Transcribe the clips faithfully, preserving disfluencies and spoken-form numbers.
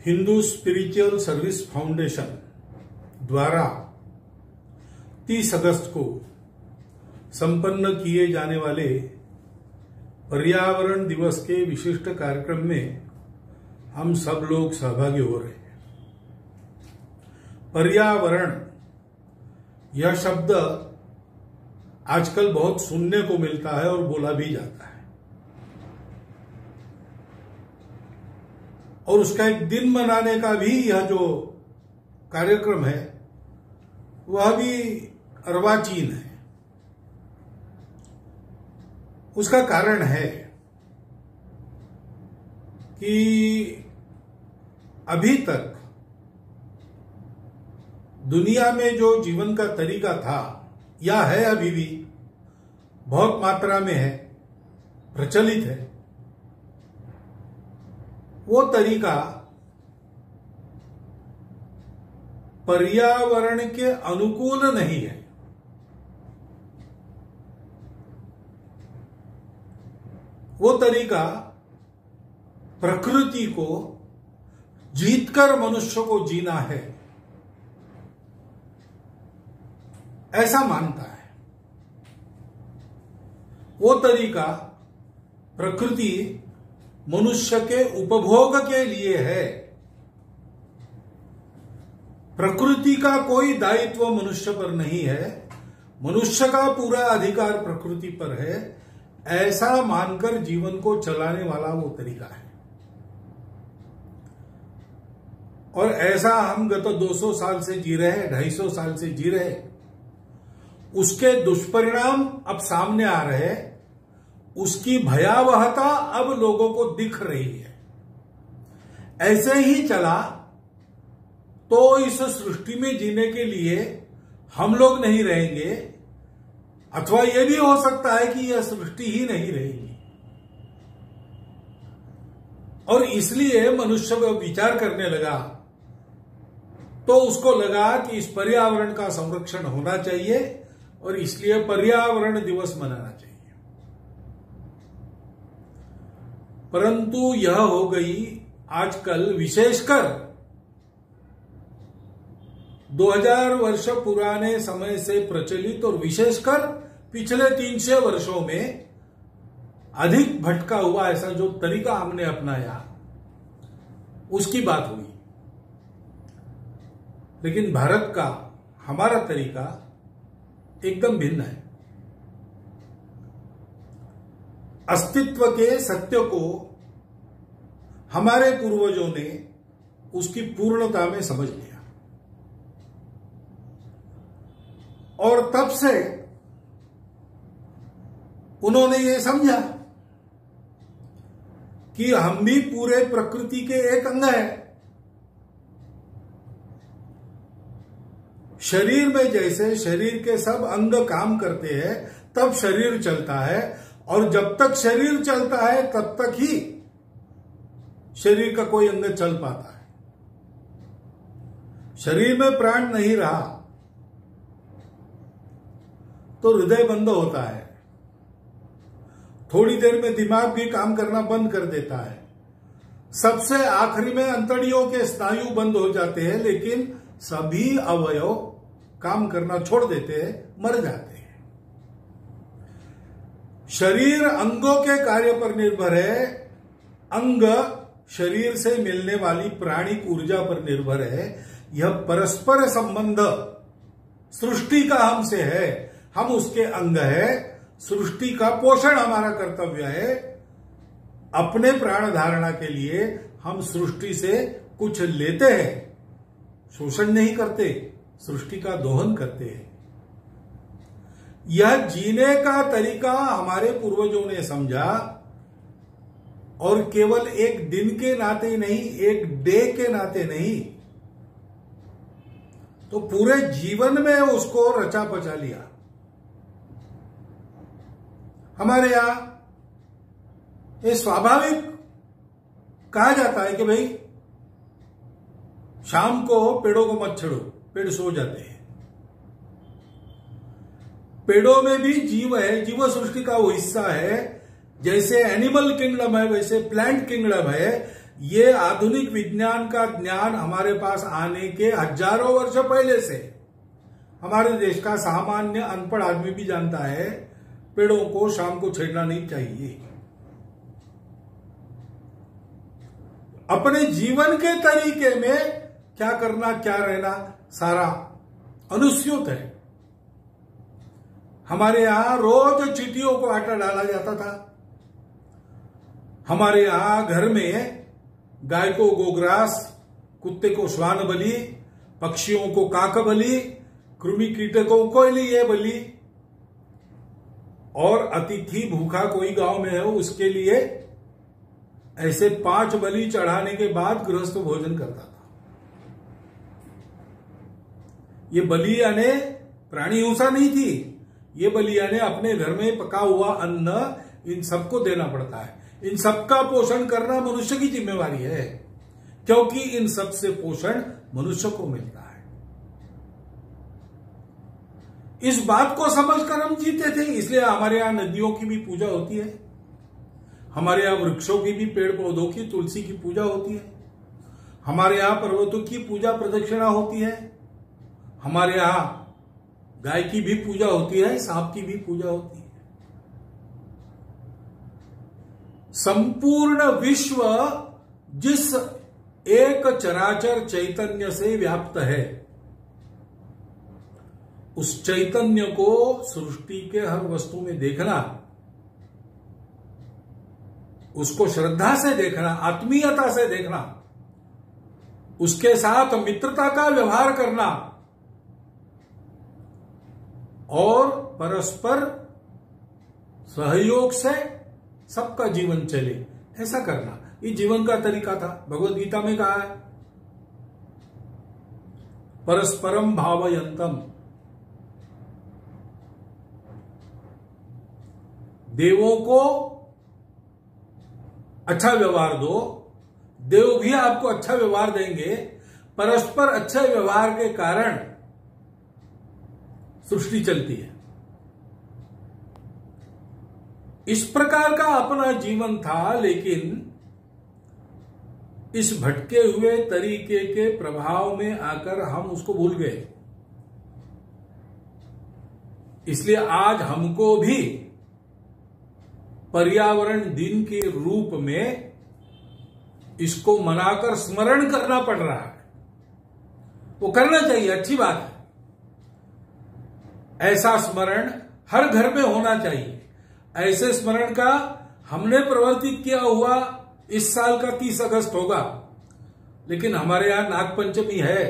Hindu spiritual service foundation द्वारा तीस अगस्त को संपन्न किए जाने वाले पर्यावरण दिवस के विशिष्ट कार्यक्रम में हम सब लोग सहभागी हो रहे हैं। पर्यावरण यह शब्द आजकल बहुत सुनने को मिलता है और बोला भी जाता है, और उसका एक दिन मनाने का भी यह जो कार्यक्रम है वह भी अर्वाचीन है। उसका कारण है कि अभी तक दुनिया में जो जीवन का तरीका था या है, अभी भी बहुत मात्रा में है, प्रचलित है, वो तरीका पर्यावरण के अनुकूल नहीं है। वो तरीका प्रकृति को जीतकर मनुष्य को जीना है, ऐसा मानता है। वो तरीका प्रकृति मनुष्य के उपभोग के लिए है। प्रकृति का कोई दायित्व मनुष्य पर नहीं है, मनुष्य का पूरा अधिकार प्रकृति पर है, ऐसा मानकर जीवन को चलाने वाला वो तरीका है। और ऐसा हम गत दो सौ साल से जी रहे हैं, ढाई सौ साल से जी रहे हैं। उसके दुष्परिणाम अब सामने आ रहे हैं, उसकी भयावहता अब लोगों को दिख रही है। ऐसे ही चला तो इस सृष्टि में जीने के लिए हम लोग नहीं रहेंगे, अथवा यह भी हो सकता है कि यह सृष्टि ही नहीं रहेगी। और इसलिए मनुष्य विचार करने लगा, तो उसको लगा कि इस पर्यावरण का संरक्षण होना चाहिए और इसलिए पर्यावरण दिवस मनाना चाहिए। परंतु यह हो गई आजकल, विशेषकर दो हज़ार वर्ष पुराने समय से प्रचलित और विशेषकर पिछले तीन सौ वर्षों में अधिक भटका हुआ ऐसा जो तरीका हमने अपनाया, उसकी बात हुई। लेकिन भारत का हमारा तरीका एकदम भिन्न है। अस्तित्व के सत्य को हमारे पूर्वजों ने उसकी पूर्णता में समझ लिया, और तब से उन्होंने ये समझा कि हम भी पूरे प्रकृति के एक अंग हैं। शरीर में जैसे शरीर के सब अंग काम करते हैं तब शरीर चलता है, और जब तक शरीर चलता है तब तक ही शरीर का कोई अंग चल पाता है। शरीर में प्राण नहीं रहा तो हृदय बंद होता है, थोड़ी देर में दिमाग भी काम करना बंद कर देता है, सबसे आखिरी में अंतड़ियों के स्नायु बंद हो जाते हैं, लेकिन सभी अवयव काम करना छोड़ देते हैं, मर जाते हैं। शरीर अंगों के कार्य पर निर्भर है, अंग शरीर से मिलने वाली प्राणिक ऊर्जा पर निर्भर है। यह परस्पर संबंध सृष्टि का हमसे है, हम उसके अंग है। सृष्टि का पोषण हमारा कर्तव्य है। अपने प्राण धारणा के लिए हम सृष्टि से कुछ लेते हैं, शोषण नहीं करते, सृष्टि का दोहन करते हैं। यह जीने का तरीका हमारे पूर्वजों ने समझा, और केवल एक दिन के नाते नहीं, एक डे के नाते नहीं, तो पूरे जीवन में उसको रचा पचा लिया। हमारे यहां ये स्वाभाविक कहा जाता है कि भाई शाम को पेड़ों को मत छेड़ो, पेड़ सो जाते हैं। पेड़ों में भी जीव है, जीव सृष्टि का वो हिस्सा है। जैसे एनिमल किंगडम है वैसे प्लांट किंगडम है। ये आधुनिक विज्ञान का ज्ञान हमारे पास आने के हजारों वर्ष पहले से हमारे देश का सामान्य अनपढ़ आदमी भी जानता है पेड़ों को शाम को छेड़ना नहीं चाहिए। अपने जीवन के तरीके में क्या करना क्या रहना सारा अनुस्यूत है। हमारे यहां रोज चींटियों को आटा डाला जाता था। हमारे यहां घर में गाय को गोग्रास, कुत्ते को श्वान बलि, पक्षियों को काक बलि, कृमि कीटकों को लिए बलि, और अतिथि भूखा कोई गांव में है उसके लिए ऐसे पांच बलि चढ़ाने के बाद गृहस्थ भोजन करता था। ये बलि यानी प्राणी हिंसा नहीं थी, ये बलि यानी अपने घर में पका हुआ अन्न इन सबको देना पड़ता है। इन सबका पोषण करना मनुष्य की जिम्मेवारी है, क्योंकि इन सब से पोषण मनुष्य को मिलता है। इस बात को समझकर हम जीते थे, इसलिए हमारे यहां नदियों की भी पूजा होती है, हमारे यहां वृक्षों की भी, पेड़ पौधों की, तुलसी की पूजा होती है, हमारे यहां पर्वतों की पूजा प्रदक्षिणा होती है, हमारे यहां गाय की भी पूजा होती है, सांप की भी पूजा होती है। संपूर्ण विश्व जिस एक चराचर चैतन्य से व्याप्त है, उस चैतन्य को सृष्टि के हर वस्तु में देखना, उसको श्रद्धा से देखना, आत्मीयता से देखना, उसके साथ मित्रता का व्यवहार करना और परस्पर सहयोग से सबका जीवन चले, ऐसा करना, ये जीवन का तरीका था। भगवद गीता में कहा है परस्परम भावयंतम, देवों को अच्छा व्यवहार दो, देव भी आपको अच्छा व्यवहार देंगे। परस्पर अच्छे व्यवहार के कारण सृष्टि चलती है। इस प्रकार का अपना जीवन था, लेकिन इस भटके हुए तरीके के प्रभाव में आकर हम उसको भूल गए। इसलिए आज हमको भी पर्यावरण दिन के रूप में इसको मनाकर स्मरण करना पड़ रहा है। वो करना चाहिए, अच्छी बात है। ऐसा स्मरण हर घर में होना चाहिए। ऐसे स्मरण का हमने प्रवर्तित किया हुआ इस साल का तीस अगस्त होगा, लेकिन हमारे यहां नागपंचमी है,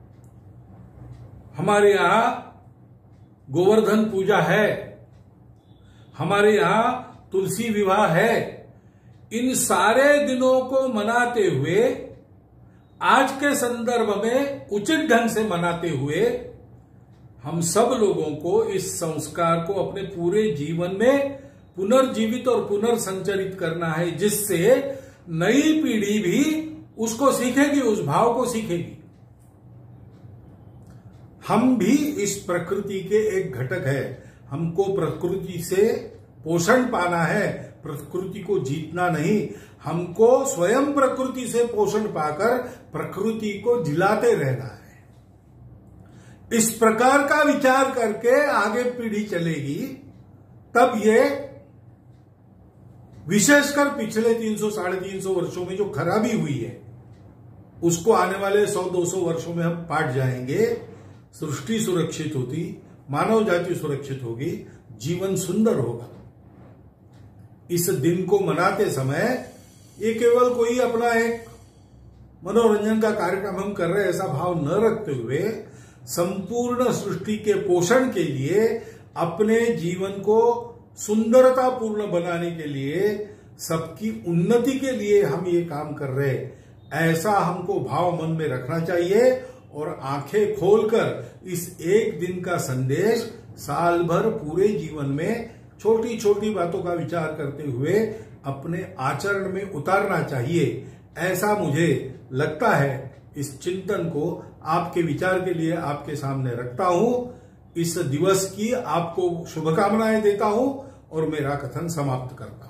हमारे यहां गोवर्धन पूजा है, हमारे यहां तुलसी विवाह है। इन सारे दिनों को मनाते हुए, आज के संदर्भ में उचित ढंग से मनाते हुए, हम सब लोगों को इस संस्कार को अपने पूरे जीवन में पुनर्जीवित और पुनर्संचरित करना है, जिससे नई पीढ़ी भी उसको सीखेगी, उस भाव को सीखेगी। हम भी इस प्रकृति के एक घटक है। हमको प्रकृति से पोषण पाना है, प्रकृति को जीतना नहीं। हमको स्वयं प्रकृति से पोषण पाकर प्रकृति को जिलाते रहना है। इस प्रकार का विचार करके आगे पीढ़ी चलेगी, तब ये विशेषकर पिछले तीन सौ साढ़े तीन सौ वर्षों में जो खराबी हुई है, उसको आने वाले सौ दो सौ वर्षों में हम पाट जाएंगे। सृष्टि सुरक्षित होती, मानव जाति सुरक्षित होगी, जीवन सुंदर होगा। इस दिन को मनाते समय ये केवल कोई अपना एक मनोरंजन का कार्यक्रम हम कर रहे हैं ऐसा भाव न रखते हुए, संपूर्ण सृष्टि के पोषण के लिए, अपने जीवन को सुंदरता पूर्ण बनाने के लिए, सबकी उन्नति के लिए हम ये काम कर रहे हैं, ऐसा हमको भाव मन में रखना चाहिए। और आंखें खोलकर इस एक दिन का संदेश साल भर पूरे जीवन में छोटी छोटी बातों का विचार करते हुए अपने आचरण में उतारना चाहिए, ऐसा मुझे लगता है। इस चिंतन को आपके विचार के लिए आपके सामने रखता हूं। इस दिवस की आपको शुभकामनाएं देता हूं और मेरा कथन समाप्त करता हूं।